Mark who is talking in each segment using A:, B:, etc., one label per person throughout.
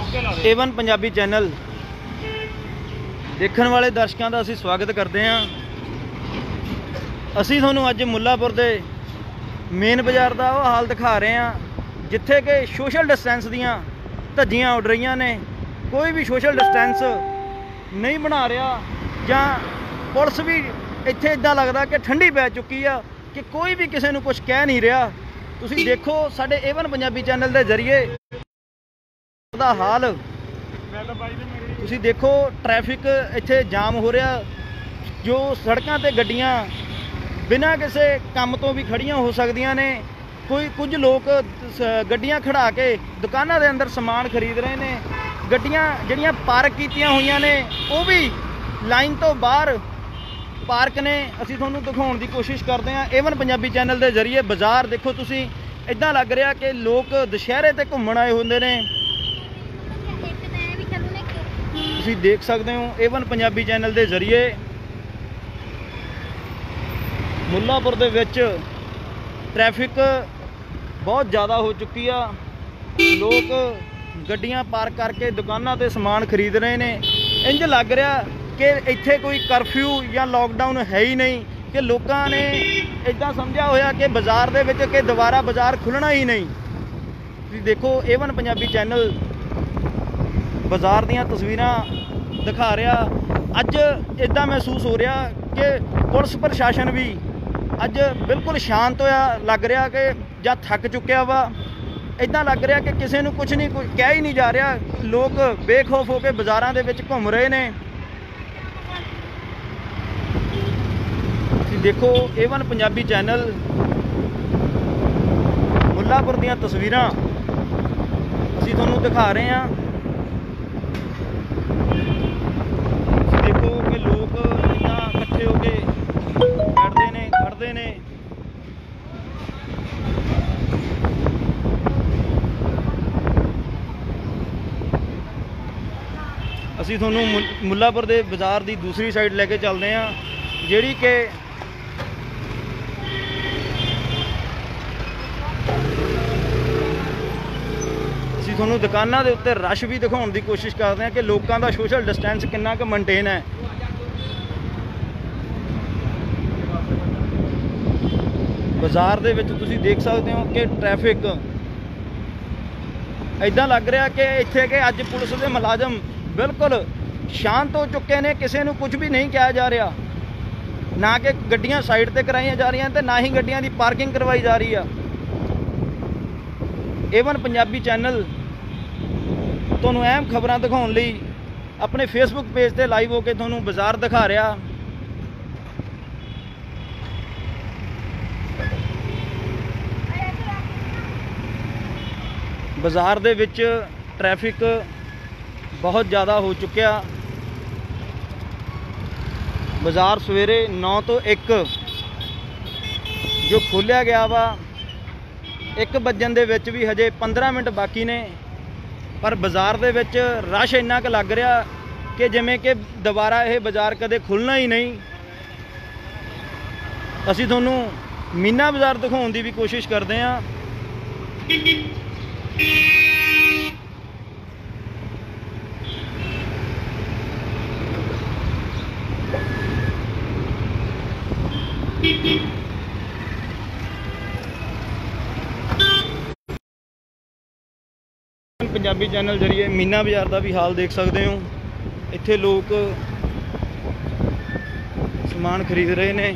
A: A1 Punjabi channel देखने वाले दर्शकों का असीं स्वागत करते हैं। असीं तुहानूं अज मुल्लापुर दे मेन बाज़ार का वो हाल दिखा रहे हैं जिथे कि सोशल डिस्टेंस दियां धज्जियां उड़ रही ने। कोई भी सोशल डिस्टेंस नहीं बना रहा जां पुलिस भी इत्थे इदां लगदा कि ठंडी पै चुकी आ कि कोई भी किसी नूं कुछ कह नहीं रहा। तुसीं देखो साडे A1 पंजाबी चैनल के जरिए दा हाल तुसीं देखो। ट्रैफिक इत्थे जाम हो रहा, जो सड़कों ते गड्डियां बिना किसी काम तो भी खड़ियां हो सकदियां ने। कुछ लोग गड्डियां खड़ा के दुकानां दे अंदर समान खरीद रहे ने। गड्डियां जिहड़ियां पार्क कीतियां होईयां ने वो भी लाइन तो बाहर पार्क ने। असीं तुहानूं दिखाउण दी कोशिश करते हैं A1 पंजाबी चैनल के जरिए। बाज़ार देखो तुसीं, इदां लग रहा कि लोग दशहरे ते घुम्मण आए हुंदे ने। तुसीं देख सकते हो A1 पंजाबी चैनल के जरिए मुल्लापुर दे विच ट्रैफिक बहुत ज़्यादा हो चुकी आ। लोग गड्डियां पार्क करके दुकानां ते समान खरीद रहे ने। इंज लग रहा कि इत्थे कोई करफ्यू या लॉकडाउन है ही नहीं, कि लोगों ने इदां समझा होया कि बाज़ार दे विच कि दोबारा बाज़ार खुलना ही नहीं। तुसीं देखो A1 पंजाबी चैनल बाज़ार दीयां तस्वीरां दिखा रहा। अज इदां महसूस हो रहा कि पुलिस प्रशासन भी अज बिल्कुल शांत होया लग रहा कि जां थक चुक्या वा। इदां लग रहा कि किसी नूं कुछ नहीं कह ही नहीं जा रहा। लोग बेखौफ होकर बाज़ारां दे विच घुम रहे ने। देखो A1 पंजाबी चैनल मुल्लापुर दीयां तस्वीरां असीं तुहानूं दिखा रहे हैं। देखो कि लोग इदां इकट्ठे होके बैठते ने, खड़ते ने। असीं तुहानूं मुल्लापुर दे बाज़ार की दूसरी साइड लैके चलते हैं, जिहड़ी कि तुहानूं दुकानां दे उत्ते रश भी दिखाउण दी कोशिश करते हैं कि लोगों का सोशल डिस्टेंस कितना क मेनटेन है। बाज़ार दे विच तुसीं देख सकते हो कि ट्रैफिक इदां लग रहा कि इत्थे कि अज पुलिस के मुलाजम बिल्कुल शांत हो चुके हैं। किसी नूं कुछ भी नहीं कहा जा रहा, ना कि गड्डियां साइड ते कराई जा रही हैं, ना ही गड्डियां की पार्किंग करवाई जा रही है। A1 पंजाबी चैनल तुहानूं अहम खबरां दिखाउण लई अपने फेसबुक पेज ते लाइव होकर तुहानूं बाज़ार दिखा रहा। बाज़ार दे विच ट्रैफिक बहुत ज़्यादा हो चुकिया। बाज़ार सवेरे 9 तो 1 जो खोलिया गया वा, 1 बजन दे विच भी हजे 15 मिनट बाकी ने, पर बाज़ार दे विच रश इन्ना क लग रहा कि जिवें कि दोबारा यह बाज़ार कदे खुलना ही नहीं। असीं तुहानूं मीना बाज़ार दिखाउण दी भी कोशिश करते हैं। पंजाबी चैनल जरिए मीना बाज़ार का भी हाल देख सकते हो। इत्थे लोग समान खरीद रहे ने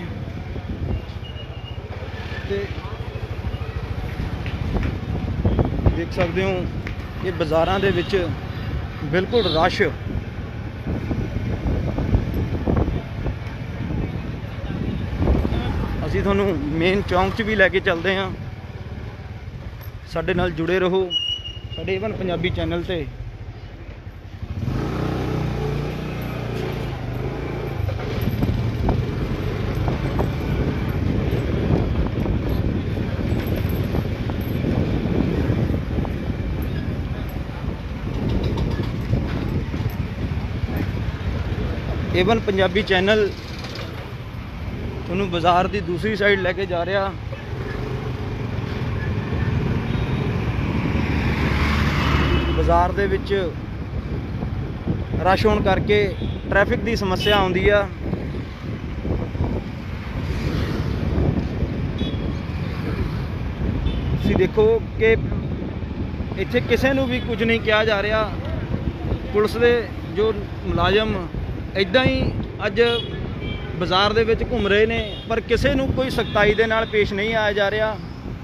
A: ते देख सकते हो कि बाज़ारां दे विच बिल्कुल रश। असीं तुहानूं मेन चौंक च भी लैके चलते हैं। साडे नाल जुड़े रहो साडे A1 पंजाबी चैनल से। A1 पंजाबी चैनल तुहानूं बाज़ार की दूसरी साइड लैके जा रहा। ਬਾਜ਼ਾਰ ਦੇ ਵਿੱਚ ਰਸ਼ ਹੋਣ ਕਰਕੇ ਟ੍ਰੈਫਿਕ ਦੀ ਸਮੱਸਿਆ ਆਉਂਦੀ ਆ। ਤੁਸੀਂ ਦੇਖੋ ਕਿ ਇੱਥੇ ਕਿਸੇ ਨੂੰ ਵੀ ਕੁਝ ਨਹੀਂ ਕਿਹਾ ਜਾ ਰਿਹਾ। ਪੁਲਿਸ ਦੇ ਜੋ ਮੁਲਾਜ਼ਮ ਇੱਦਾਂ ਹੀ ਅੱਜ ਬਾਜ਼ਾਰ ਦੇ ਵਿੱਚ ਘੁੰਮ ਰਹੇ ਨੇ, ਪਰ ਕਿਸੇ ਨੂੰ ਕੋਈ ਸਖਤਾਈ ਦੇ ਨਾਲ ਪੇਸ਼ ਨਹੀਂ ਆਇਆ ਜਾ ਰਿਹਾ।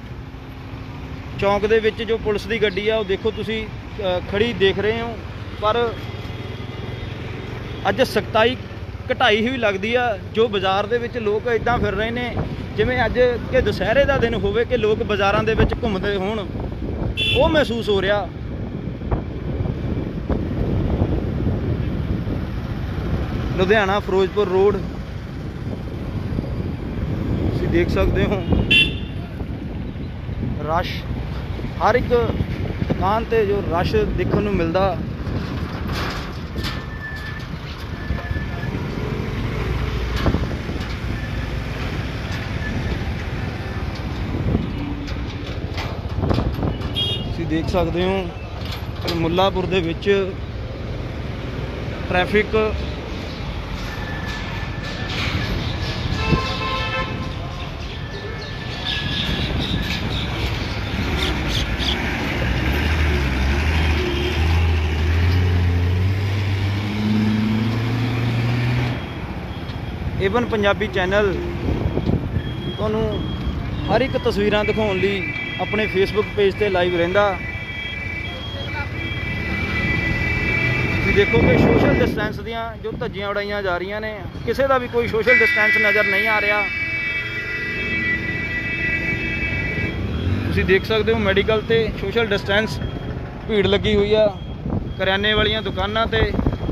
A: ਚੌਂਕ ਦੇ ਵਿੱਚ ਜੋ ਪੁਲਿਸ ਦੀ ਗੱਡੀ ਆ ਉਹ ਦੇਖੋ ਤੁਸੀਂ ਖੜੀ ਦੇਖ ਰਹੇ ਹੋ, ਪਰ ਅੱਜ ਸਖਤਾਈ ਘਟਾਈ ਹੋਈ ਲੱਗਦੀ ਆ। ਜੋ ਬਾਜ਼ਾਰ ਦੇ ਵਿੱਚ ਲੋਕ ਇੱਦਾਂ ਫਿਰ ਰਹੇ ਨੇ ਜਿਵੇਂ ਅੱਜ ਕਿ ਦੁਸਹਿਰੇ ਦਾ ਦਿਨ ਹੋਵੇ, ਕਿ ਲੋਕ ਬਾਜ਼ਾਰਾਂ ਦੇ ਵਿੱਚ ਘੁੰਮਦੇ ਹੋਣ, ਉਹ ਮਹਿਸੂਸ ਹੋ ਰਿਹਾ। ਲੁਧਿਆਣਾ ਫਿਰੋਜ਼ਪੁਰ ਰੋਡ ਤੁਸੀਂ ਦੇਖ ਸਕਦੇ ਹੋ, ਰਸ਼ ਹਰ ਇੱਕ ਦੁਕਾਨ ਤੇ ਜੋ ਰਸ਼ ਦੇਖਣ ਨੂੰ ਮਿਲਦਾ। ਤੁਸੀਂ ਦੇਖ ਸਕਦੇ ਹੋ ਮੁੱਲਾਪੁਰ ਦੇ ਵਿੱਚ ਟ੍ਰੈਫਿਕ ਏਵਨ ਪੰਜਾਬੀ ਚੈਨਲ ਤੁਹਾਨੂੰ ਹਰ ਇੱਕ ਤਸਵੀਰਾਂ ਦਿਖਾਉਣ ਲਈ ਆਪਣੇ ਫੇਸਬੁੱਕ ਪੇਜ ਤੇ ਲਾਈਵ ਰਹਿੰਦਾ। ਤੁਸੀਂ ਦੇਖੋ ਕਿ ਸੋਸ਼ਲ ਡਿਸਟੈਂਸ ਦੀਆਂ ਜੋ ਧੱਜੀਆਂ ਉਡਾਈਆਂ ਜਾ ਰਹੀਆਂ ਨੇ, ਕਿਸੇ ਦਾ ਵੀ ਕੋਈ ਸੋਸ਼ਲ ਡਿਸਟੈਂਸ ਨਜ਼ਰ ਨਹੀਂ ਆ ਰਿਹਾ। ਤੁਸੀਂ ਦੇਖ ਸਕਦੇ ਹੋ ਮੈਡੀਕਲ ਤੇ ਸੋਸ਼ਲ ਡਿਸਟੈਂਸ ਭੀੜ ਲੱਗੀ ਹੋਈ ਆ। ਕਰਿਆਨੇ ਵਾਲੀਆਂ ਦੁਕਾਨਾਂ ਤੇ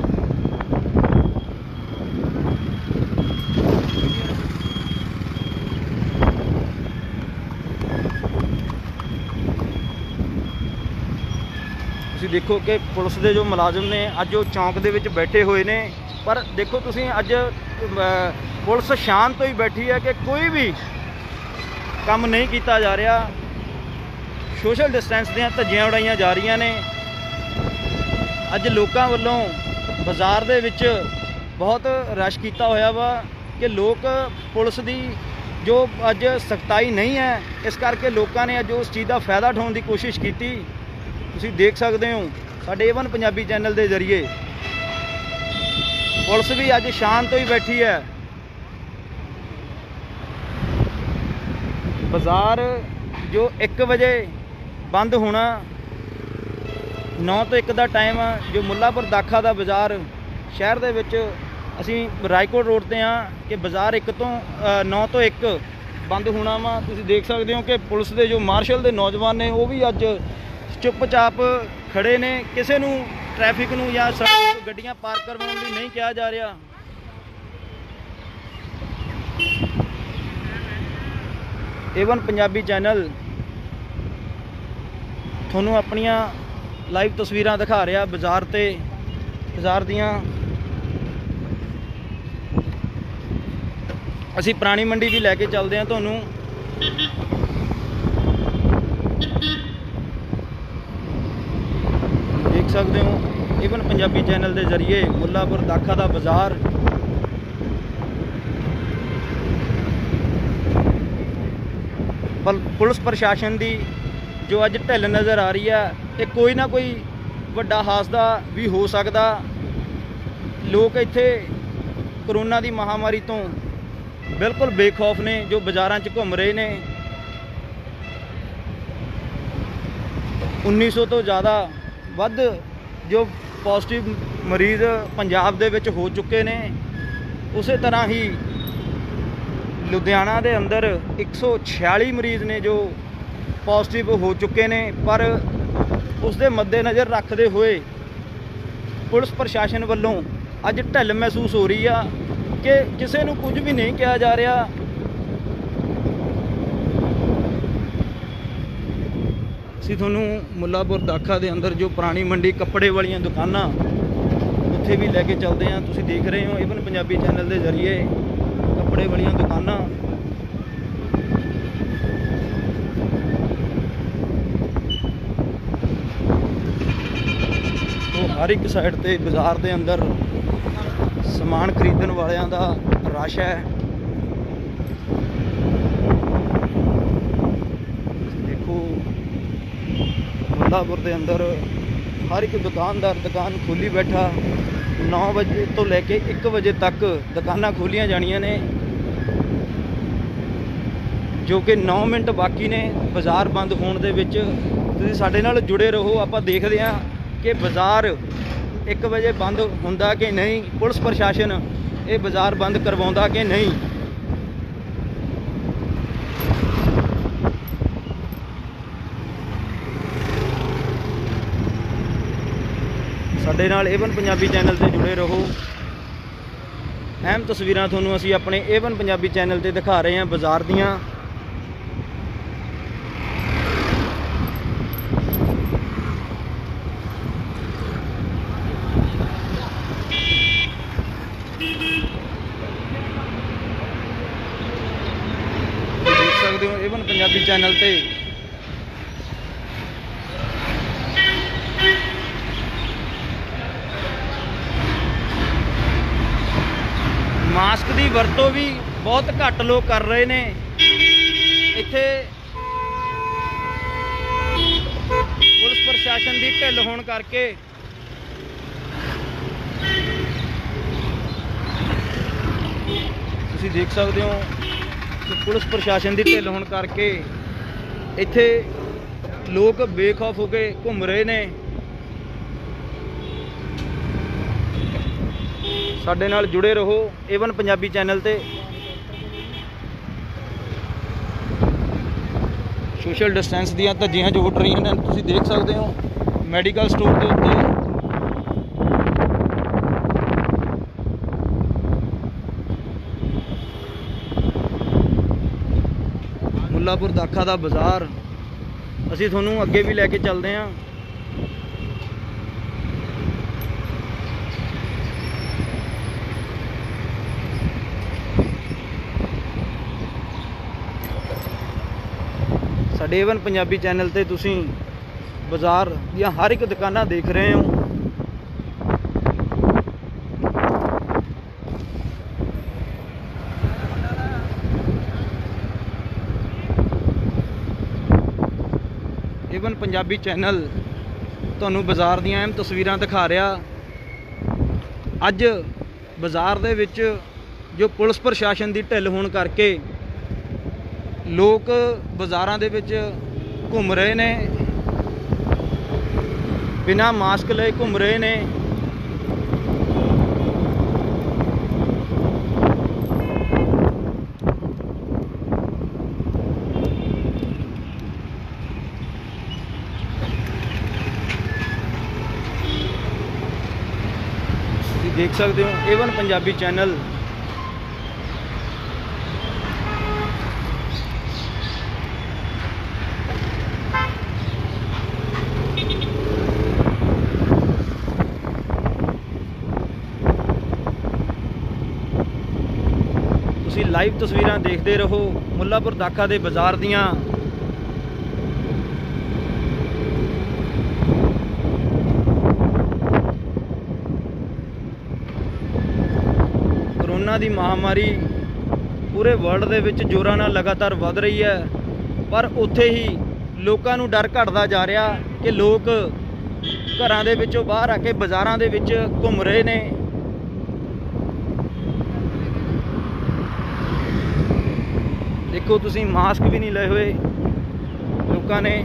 A: ਤੁਸੀਂ ਦੇਖੋ ਕਿ ਪੁਲਿਸ ਦੇ ਜੋ ਮੁਲਾਜ਼ਮ ਨੇ ਅੱਜ ਉਹ ਚੌਂਕ ਦੇ ਵਿੱਚ ਬੈਠੇ ਹੋਏ ਨੇ, ਪਰ ਦੇਖੋ ਤੁਸੀਂ ਅੱਜ ਪੁਲਿਸ ਸ਼ਾਂਤ ਹੋਈ ਬੈਠੀ ਹੈ ਕਿ ਕੋਈ ਵੀ ਕੰਮ ਨਹੀਂ ਕੀਤਾ ਜਾ ਰਿਹਾ। ਸੋਸ਼ਲ ਡਿਸਟੈਂਸ ਦੀਆਂ ਧੱਜੀਆਂ ਉਡਾਈਆਂ ਜਾ ਰਹੀਆਂ ਨੇ। ਅੱਜ ਲੋਕਾਂ ਵੱਲੋਂ ਬਾਜ਼ਾਰ ਦੇ ਵਿੱਚ ਬਹੁਤ ਰਸ਼ ਕੀਤਾ ਹੋਇਆ ਵਾ ਕਿ ਲੋਕ ਪੁਲਿਸ ਦੀ ਜੋ ਅੱਜ ਸਖਤਾਈ ਨਹੀਂ ਹੈ, ਇਸ ਕਰਕੇ ਲੋਕਾਂ ਨੇ ਅੱਜ ਉਸ ਚੀਜ਼ ਦਾ ਫਾਇਦਾ ਉਠਾਉਣ ਦੀ ਕੋਸ਼ਿਸ਼ ਕੀਤੀ। ਤੁਸੀਂ ਦੇਖ ਸਕਦੇ ਹੋ ਸਾਡੇ ਏਵਨ ਪੰਜਾਬੀ ਚੈਨਲ ਦੇ ਜ਼ਰੀਏ ਪੁਲਿਸ ਵੀ ਅੱਜ ਸ਼ਾਂਤ ਹੋਈ ਬੈਠੀ ਹੈ। ਬਾਜ਼ਾਰ ਜੋ 1 ਵਜੇ ਬੰਦ ਹੋਣਾ, 9 ਤੋਂ 1 ਦਾ ਟਾਈਮ ਆ। ਜੋ ਮੁੱਲਾਪੁਰ ਦਾਖਾ ਦਾ ਬਾਜ਼ਾਰ ਸ਼ਹਿਰ ਦੇ ਵਿੱਚ ਅਸੀਂ ਰਾਏਕੋਟ ਰੋਡ ਤੇ ਆ ਕਿ ਬਾਜ਼ਾਰ 9 ਤੋਂ 1 ਬੰਦ ਹੋਣਾ ਵਾ। ਤੁਸੀਂ ਦੇਖ ਸਕਦੇ ਹੋ ਕਿ ਪੁਲਿਸ ਦੇ ਜੋ ਮਾਰਸ਼ਲ ਦੇ ਨੌਜਵਾਨ ਨੇ ਉਹ ਵੀ ਅੱਜ ਚੁੱਪਚਾਪ ਖੜੇ ਨੇ। ਕਿਸੇ ਨੂੰ ਟ੍ਰੈਫਿਕ ਨੂੰ ਜਾਂ ਸੜਕ ਗੱਡੀਆਂ ਪਾਰ ਕਰਵਾਉਣ ਲਈ ਨਹੀਂ ਕਿਹਾ ਜਾ ਰਿਹਾ। ਏਵਨ ਪੰਜਾਬੀ ਚੈਨਲ ਤੁਹਾਨੂੰ ਆਪਣੀਆਂ ਲਾਈਵ ਤਸਵੀਰਾਂ ਦਿਖਾ ਰਿਹਾ ਬਾਜ਼ਾਰ ਦੀਆਂ। ਅਸੀਂ ਪੁਰਾਣੀ ਮੰਡੀ ਵੀ ਲੈ ਕੇ ਚੱਲਦੇ ਹਾਂ ਤੁਹਾਨੂੰ। ਦੇਖ ਸਕਦੇ ਹੋ ਏਵਨ ਪੰਜਾਬੀ ਚੈਨਲ ਦੇ ਜ਼ਰੀਏ ਮੁੱਲਾਪੁਰ ਦਾਖਾ ਦਾ ਬਾਜ਼ਾਰ। ਪਰ ਪੁਲਿਸ ਪ੍ਰਸ਼ਾਸਨ ਦੀ ਜੋ ਅੱਜ ਢਿੱਲ ਨਜ਼ਰ ਆ ਰਹੀ ਹੈ, ਇਹ ਕੋਈ ਨਾ ਕੋਈ ਵੱਡਾ ਹਾਦਸਾ ਵੀ ਹੋ ਸਕਦਾ। ਲੋਕ ਇੱਥੇ ਕਰੋਨਾ ਦੀ ਮਹਾਮਾਰੀ ਤੋਂ ਬਿਲਕੁਲ ਬੇਖੌਫ ਨੇ, ਜੋ ਬਾਜ਼ਾਰਾਂ 'ਚ ਘੁੰਮ ਰਹੇ ਨੇ। 1900 ਤੋਂ ਜ਼ਿਆਦਾ ਵੱਧ ਜੋ ਪੋਜ਼ਿਟਿਵ ਮਰੀਜ਼ ਪੰਜਾਬ ਦੇ ਵਿੱਚ ਹੋ ਚੁੱਕੇ ਨੇ। ਉਸੇ ਤਰ੍ਹਾਂ ਹੀ ਲੁਧਿਆਣਾ ਦੇ ਅੰਦਰ 146 ਮਰੀਜ਼ ਨੇ ਜੋ ਪੋਜ਼ਿਟਿਵ ਹੋ ਚੁੱਕੇ ਨੇ। ਪਰ ਉਸ ਦੇ ਮੱਦੇਨਜ਼ਰ ਰੱਖਦੇ ਹੋਏ ਪੁਲਿਸ ਪ੍ਰਸ਼ਾਸਨ ਵੱਲੋਂ ਅੱਜ ਢਿੱਲ ਮਹਿਸੂਸ ਹੋ ਰਹੀ ਆ ਕਿ ਕਿਸੇ ਨੂੰ ਕੁਝ ਵੀ ਨਹੀਂ ਕਿਹਾ ਜਾ ਰਿਹਾ। ਅਸੀਂ ਤੁਹਾਨੂੰ ਮੁੱਲਾਪੁਰ ਦਾਖਾ ਦੇ ਅੰਦਰ ਜੋ ਪੁਰਾਣੀ ਮੰਡੀ ਕੱਪੜੇ ਵਾਲੀਆਂ ਦੁਕਾਨਾਂ ਉੱਥੇ ਵੀ ਲੈ ਕੇ ਚੱਲਦੇ ਹਾਂ। ਤੁਸੀਂ ਦੇਖ ਰਹੇ ਹੋ ਏਵਨ ਪੰਜਾਬੀ ਚੈਨਲ ਦੇ ਜ਼ਰੀਏ ਕੱਪੜੇ ਵਾਲੀਆਂ ਦੁਕਾਨਾਂ। हर एक साइड ते बाज़ार के अंदर समान खरीदण वालियां दा रश है। देखो मुल्लापुर के अंदर हर एक दुकानदार दुकान खोली बैठा। 9 बजे तो लैके 1 बजे तक दुकानां खोलियां जानियां ने, जो कि 9 मिनट बाकी ने बाज़ार बंद होने दे विच। तुसीं साडे नाल जुड़े रहो, आपां देखदे हां कि बाज़ार 1 बजे बंद हुंदा कि नहीं, पुलिस प्रशासन ये बाज़ार बंद करवाउंदा कि नहीं। साडे नाल एवन पंजाबी चैनल ते जुड़े रहो। अहम तस्वीरां तुहानूं असीं अपने एवन पंजाबी चैनल ते दिखा रहे हैं बाज़ार दियां। देख सकते हो एवन पंजाबी चैनल ते मास्क की वरतों भी बहुत घट लोग कर रहे ने। इत्थे पुलिस प्रशासन की ढिल होने करके तुसीं देख सकते हो कि पुलिस प्रशासन की ढिल होने करके इत्थे लोग बेखौफ होके घूम रहे ने। साडे नाल जुड़े रहो एवन पंजाबी चैनल ते। सोशल डिस्टेंस दियां धज्जियां जो उठ रही हैं तुसीं देख सकते हो मैडिकल स्टोर के उत्ते। मुल्लापुर दाखा दा बाज़ार असीं तुहानूं अगे भी लैके चलदे हां। साडे एवन पंजाबी चैनल ते तुसीं बाज़ार दियां हर एक दुकानां देख रहे हो। एवन पंजाबी चैनल तुहानूं बाज़ार दियां अहम तस्वीरां दिखा रहा। अज बाज़ार दे विच जो पुलिस प्रशासन की ढिल होने करके लोग बाज़ारां दे विच घूम रहे ने, बिना मास्क लए घूम रहे ने। देख सकते हो एवन पंजाबी चैनल लाइव तस्वीरां देखते रहो मुल्लापुर दाखा दे बाज़ार दियां। कोरोना दी महामारी पूरे वर्ल्ड दे विच जोरां नाल लगातार वध रही है, पर उत्थे ही लोकां नूं डर घटदा जा रहा कि लोग घरां दे विचों बाहर आके बाज़ारां दे विच घूम रहे ने। देखो तुसीं मास्क भी नहीं लए हुए लोगों ने।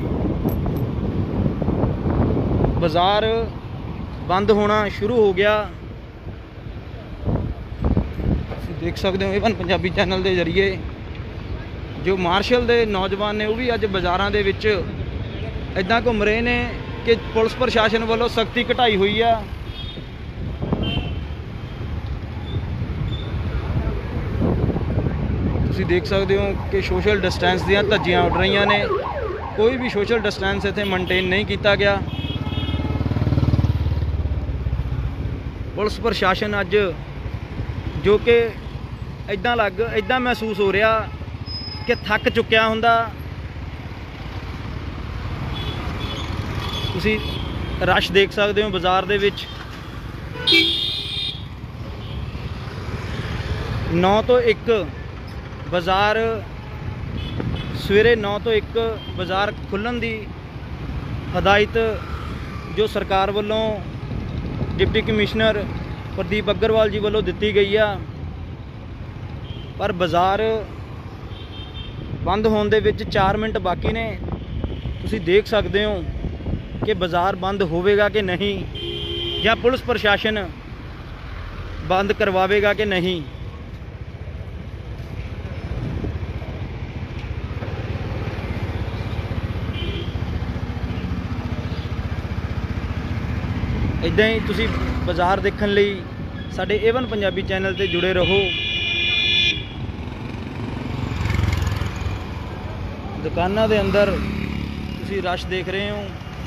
A: बाज़ार बंद होना शुरू हो गया। देख सकते हो एवन पंजाबी चैनल के जरिए जो मार्शल के नौजवान ने वो भी अज बाज़ारां दे विच इदां घूम रहे ने कि पुलिस प्रशासन वालों सख्ती घटाई हुई है। तुसीं देख सकते हो कि सोशल डिस्टेंस दियां धज्जियां उड़ रही ने। कोई भी सोशल डिस्टेंस इत्थे मेनटेन नहीं किया गया। पुलिस प्रशासन अज जो कि इदां महसूस हो रहा कि थक चुक्या हुंदा। तुसीं रश देख सकते हो बाज़ार दे विच 9 तो 1 बाज़ार सवेरे 9 तो 1 बाज़ार खुलण दी हदायत जो सरकार वालों डिप्टी कमिश्नर प्रदीप अग्रवाल जी वालों दिती गई आ, पर बाज़ार बंद होने दे विच 4 मिनट बाकी ने। तुसी देख सकते हो कि बाज़ार बंद होवेगा कि नहीं, या पुलिस प्रशासन बंद करवावेगा कि नहीं। इदां ही तुसी बाज़ार देखण लई साडे A1 पंजाबी चैनल ते जुड़े रहो। दुकानां दे अंदर तुसी रश देख रहे हो।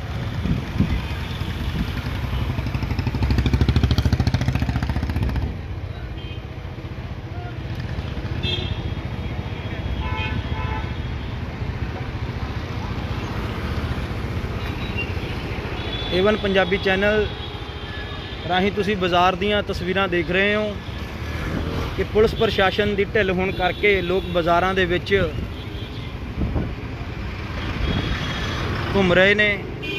A: A1 पंजाबी चैनल राही तुसी बाज़ार दीयां तस्वीरां देख रहे हो कि पुलिस प्रशासन की ढिल होने करके लोग बाज़ारां दे विच घूम रहे ने।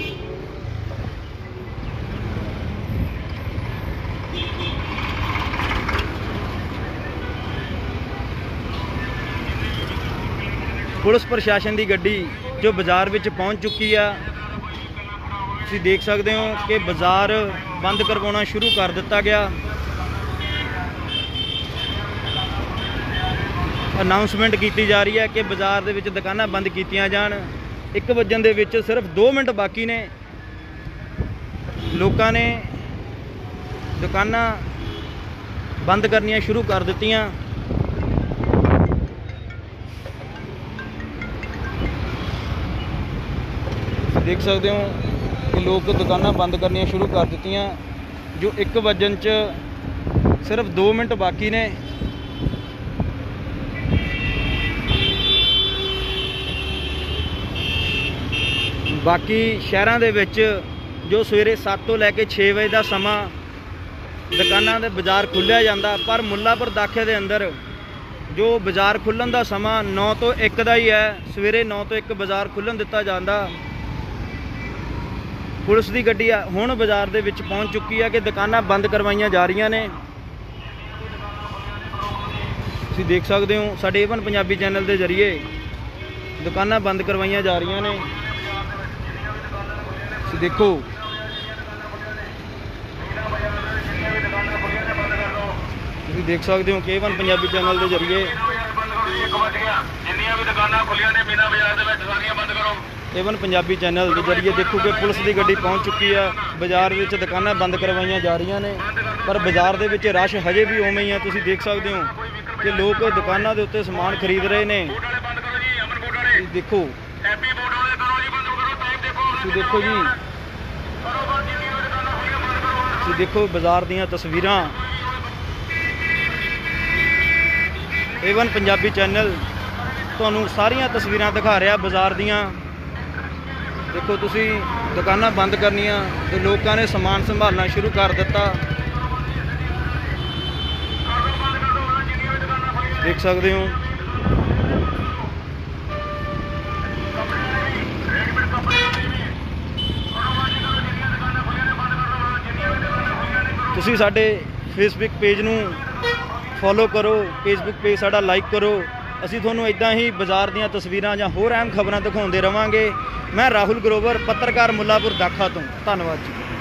A: पुलिस प्रशासन की गड्डी जो बाज़ार विच पहुंच चुकी है। तुसीं देख सकते हो कि बाज़ार बंद करवाना शुरू कर दिता गया। अनाउंसमेंट की जा रही है कि बाज़ार दे विच दुकानां बंद कीतियां जाण। 1 वजन दे विच सिर्फ 2 मिनट बाकी ने। लोगों ने दुकानां बंद करनियां शुरू कर दित्तियां। देख सकते हो कि लोग दुकानां बंद करनियां शुरू कर दित्तियां। जो 1 वजन च सिर्फ 2 मिनट बाकी ने। बाकी शहरां दे विच जो सवेरे 7 तो लैके 6 बजे का समा दुकानां दे बाज़ार खुलिया जाता, पर मुल्लापुर दाखे दे अंदर जो बाज़ार खुलण का समा 9 तो 1 का ही है। सवेरे 9 तो 1 बाज़ार खुलण दिता जाता। पुलिस की गड्डी हुण बाज़ार दे विच पहुंच चुकी है कि दुकानां बंद करवाइयां जा रही ने। तुसीं देख सकते हो साडे A1 पंजाबी चैनल के जरिए दुकानां बंद करवाइयां जा रही ने। देखो तुसीं देख सकते हो कि A1 पंजाबी चैनल के जरिए A1 पंजाबी चैनल के जरिए देखो कि पुलिस की गड्डी पहुंच चुकी है। बाज़ार में दुकानां बंद करवाइयां जा रही ने, पर बाज़ार दे विच रश हजे भी उवें ही है। तुसीं देख सकते हो कि लोग दुकानां दे उत्ते समान खरीद रहे ने। देखो देखो जी, देखो बाज़ार दीयां तस्वीरां। A1 पंजाबी चैनल तुहानूं सारियां तस्वीरां दिखा रहा बाज़ार दीयां। देखो तुसीं दुकानां बंद करनियां तो लोगों ने समान संभालना शुरू कर दिता। देख सकते हो तुसीं साडे फेसबुक पेज नूं फॉलो करो, फेसबुक पेज साडा लाइक करो। असीं तुहानूं इदां ही बाज़ार दीयां तस्वीरां जां होर अहम खबरां दिखाउंदे रहांगे। मैं राहुल ग्रोवर, पत्रकार मुल्लापुर दाखा तो। धन्नवाद जी।